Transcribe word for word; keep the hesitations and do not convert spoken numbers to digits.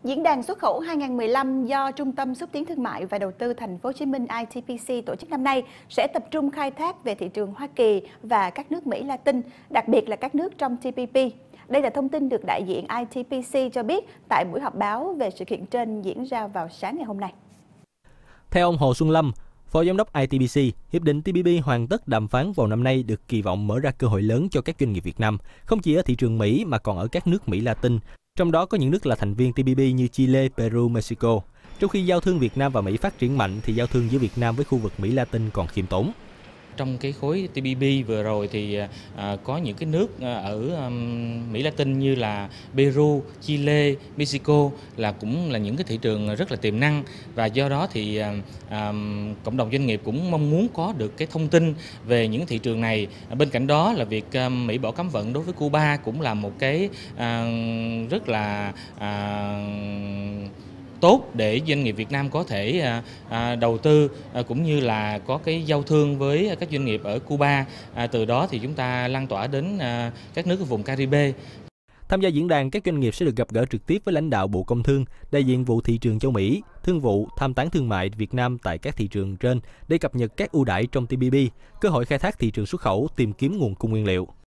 Diễn đàn xuất khẩu hai không một lăm do Trung tâm Xúc tiến Thương mại và Đầu tư Thành phố Hồ Chí Minh I T P C tổ chức năm nay sẽ tập trung khai thác về thị trường Hoa Kỳ và các nước Mỹ Latin, đặc biệt là các nước trong T P P. Đây là thông tin được đại diện I T P C cho biết tại buổi họp báo về sự kiện trên diễn ra vào sáng ngày hôm nay. Theo ông Hồ Xuân Lâm, Phó Giám đốc I T P C, Hiệp định T P P hoàn tất đàm phán vào năm nay được kỳ vọng mở ra cơ hội lớn cho các doanh nghiệp Việt Nam, không chỉ ở thị trường Mỹ mà còn ở các nước Mỹ Latin, trong đó có những nước là thành viên T P P như Chile, Peru, Mexico. Trong khi giao thương Việt Nam và Mỹ phát triển mạnh thì giao thương giữa Việt Nam với khu vực Mỹ Latin còn khiêm tốn. Trong cái khối T P P vừa rồi thì à, có những cái nước ở um, Mỹ Latin như là Peru, Chile, Mexico là cũng là những cái thị trường rất là tiềm năng, và do đó thì à, à, cộng đồng doanh nghiệp cũng mong muốn có được cái thông tin về những thị trường này. Bên cạnh đó là việc à, Mỹ bỏ cấm vận đối với Cuba cũng là một cái à, rất là à, tốt để doanh nghiệp Việt Nam có thể à, à, đầu tư à, cũng như là có cái giao thương với các doanh nghiệp ở Cuba. À, từ đó thì chúng ta lan tỏa đến à, các nước ở vùng Caribe. Tham gia diễn đàn, các doanh nghiệp sẽ được gặp gỡ trực tiếp với lãnh đạo Bộ Công Thương, đại diện vụ thị trường châu Mỹ, thương vụ, tham tán thương mại Việt Nam tại các thị trường trên để cập nhật các ưu đãi trong T P P, cơ hội khai thác thị trường xuất khẩu, tìm kiếm nguồn cung nguyên liệu.